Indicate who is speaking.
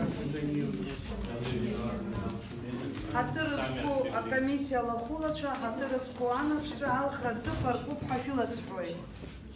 Speaker 1: Ҳаҭырызқәоу акомиссиа лахәылацәа, ҳаҭырызқәоу анаԥшра алхра дәықәыркуп ҳәа шәыласҳәоит.